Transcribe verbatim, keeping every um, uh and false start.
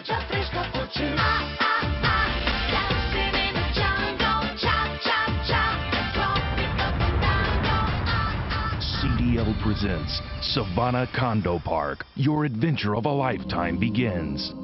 just fresh cappuccino. Ah, ah, ah, dancing in the jungle. Cha, cha, cha, let's rock it up and down. Ah, ah. C D L presents Savannah Condo Park. Your adventure of a lifetime begins.